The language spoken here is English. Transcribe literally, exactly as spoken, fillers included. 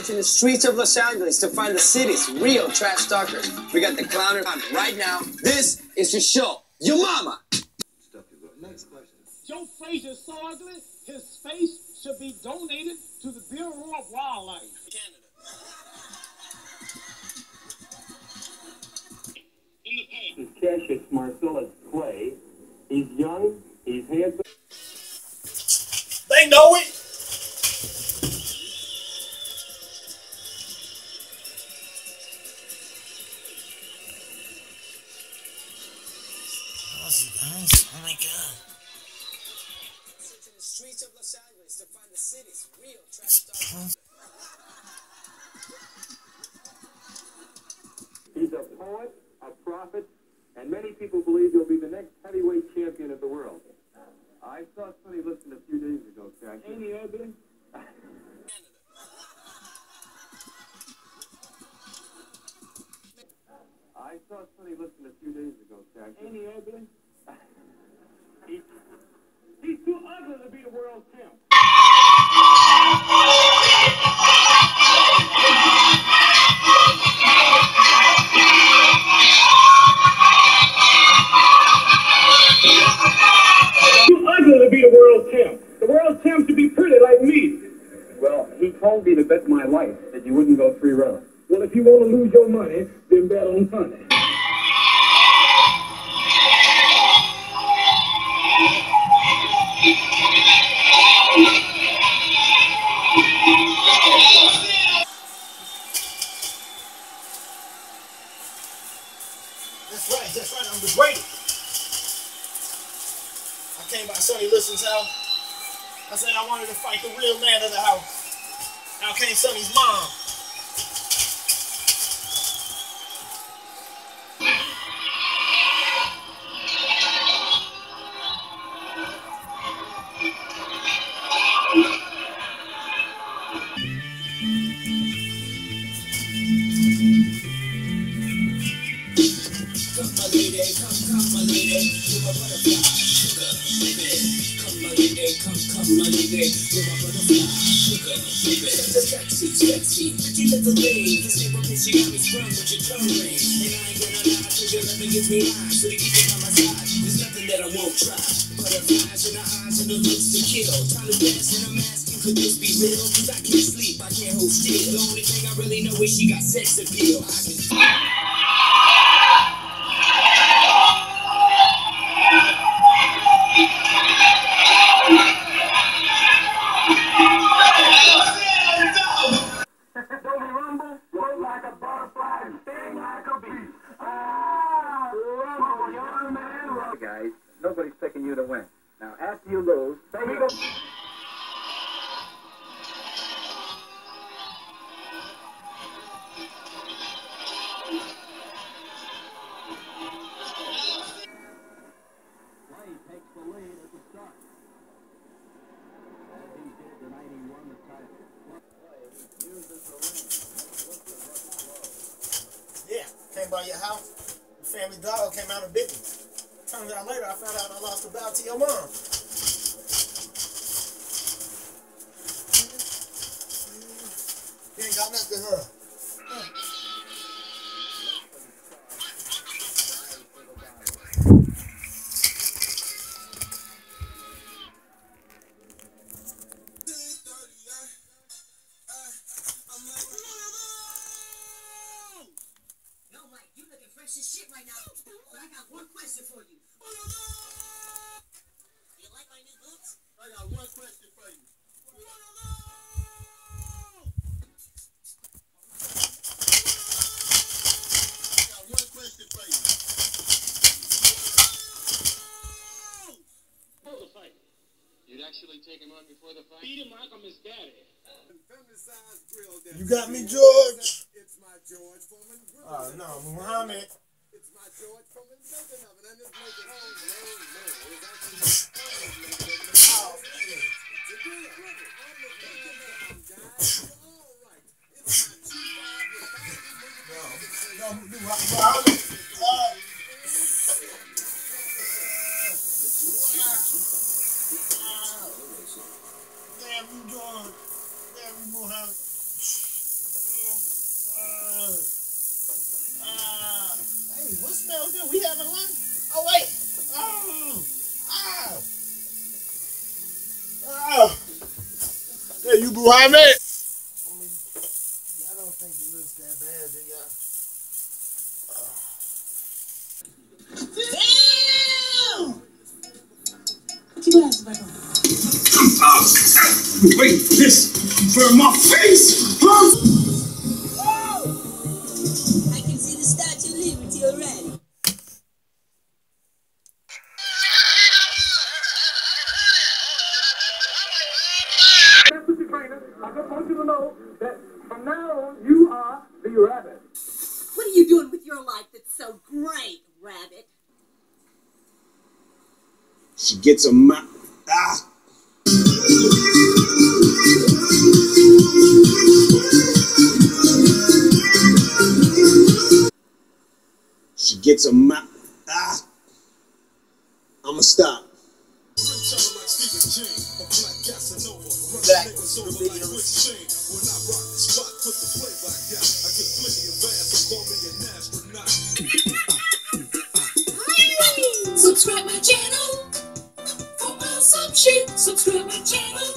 searching the streets of Los Angeles to find the city's real trash talkers. We got the clowner on right now. This is your show. Your mama. Next question. Joe Frazier's so ugly, his face should be donated to the Bureau of Wildlife. Canada. In the paint. This Cassius Marcellus Clay. He's young, he's handsome. They know it. Oh my God. Searching the streets of Los Angeles to find the city's real trash talkers. He's a poet, a prophet, and many people believe he'll be the next heavyweight champion of the world. I saw Sonny Liston a few days ago, Cassius. Ain't he ugly? I saw Sonny Liston a few days ago, Cassius. Ain't he ugly? He, he's too ugly to be the world champ. Too ugly to be the world champ. The world champ should be pretty like me. Well, he told me to bet my life that you wouldn't go three rounds. Well, if you want to lose your money, then bet on Sunday. That's right, that's right, I'm the greatest. I came by Sonny Liston's house. I said I wanted to fight the real man of the house. Now came Sonny's mom. Come my lady, come, come my lady, you're my butterfly, sugar, baby. Come my lady, come, come my lady, you're my butterfly, sugar, baby. Such a sexy, sexy, pretty little thing. This neighborhood she got me sprung with your tongue ring. And I ain't gonna lie, cause your loving gets me high. So to keep it on my side, there's nothing that I won't try. Butterflies in the eyes and the looks to kill. Trying to dance and I'm asking, could this be real? Cause I can't sleep, I can't hold still. The only thing I really know is she got sex appeal. I can guys, nobody's picking you to win. Now, after you lose, say you go. Clay takes the lead at the start. As he did the night he won the title. Clay uses the ring. Yeah, came by your house. The family dog came out and bit me. Turns out later I found out I lost the bout to your mom. You ain't got nothing to her. Yo, Mike, you looking fresh as shit right now. But I got one question for you. You like my new boots? I got one question for you. I got one question for you. Before the fight. You'd actually take him on before the fight? Beat him like I'm his daddy. You got me, George. It's my George Foreman grill. Oh, no, Muhammad. It's my George Foreman bacon oven, and it's making oh no no. It's actually oh, man. It's a good grill. I'm the bacon oven, guys. You're all right. It's my two five. No, no, Muhammad. Uh, Damn you, George. Damn you, Muhammad. smells good. We having lunch? Oh, wait. Oh. Oh. Oh. Hey, you Muhammad? I mean, I don't think it looks that bad, do y'all? Damn! Keep your ass back on. Uh, wait, this for my face! Huh? I can see the Statue of Liberty already. Mister Trainer, I just want you to know that from now on, you are the rabbit. What are you doing with your life that's so great, Rabbit? She gets a mouth. Ah. She gets a mouth. Ah. I'ma stop. Back to the video. Subscribe my channel for awesome shit. Subscribe my channel.